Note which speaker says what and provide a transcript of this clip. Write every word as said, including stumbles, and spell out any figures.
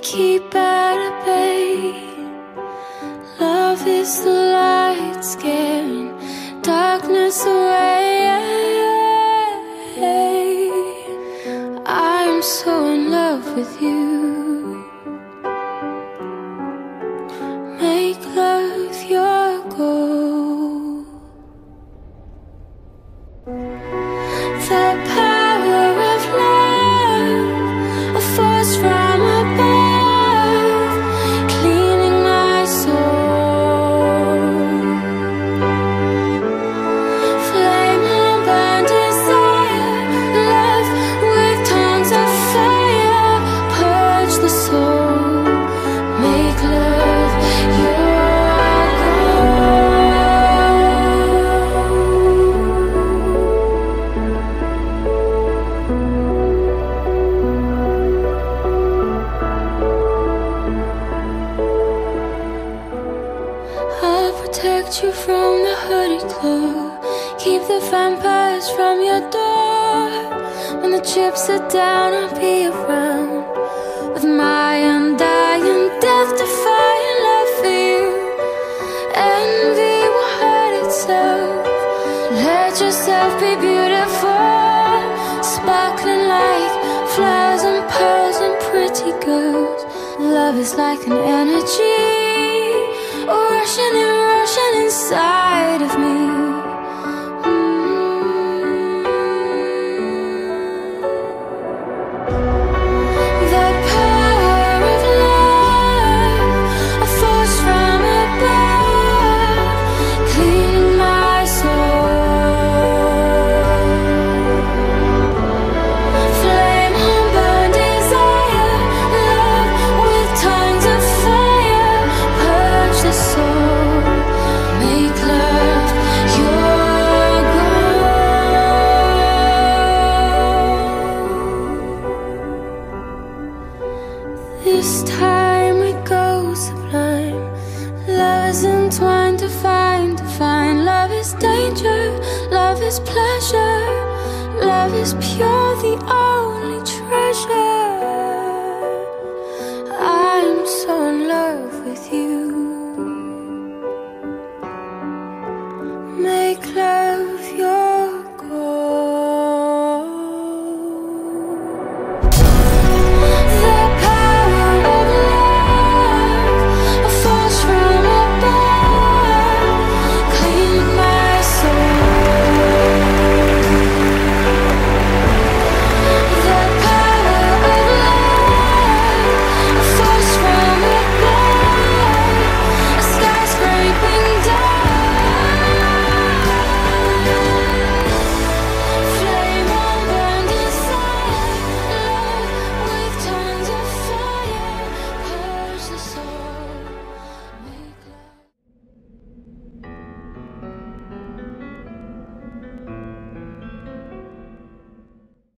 Speaker 1: keep at bay. Love is the light scaring darkness away. I'm so in love with you. Make love your goal. The power of love, a force from above, cleaning my soul. Flame on burn desire, love with tongues of fire, purge the soul, make love your I'll protect you from the hooded claw, keep the vampires from your door. When the chips are down, I'll be around with my undying, death-defying love for you. Envy will hurt itself. Let yourself be beautiful, sparkling like flowers and pearls and pretty girls. Love is like an energy, rushing and rushing inside of me. Mm. The power of love, a force from above, cleaning my soul. Flame on burn desire, love with tongues of fire, purge the soul, make love your goal. This time we go sublime. Love is entwined to find, to find. Love is danger, love is pleasure. Love is pure, the only treasure. I'm so in love with you.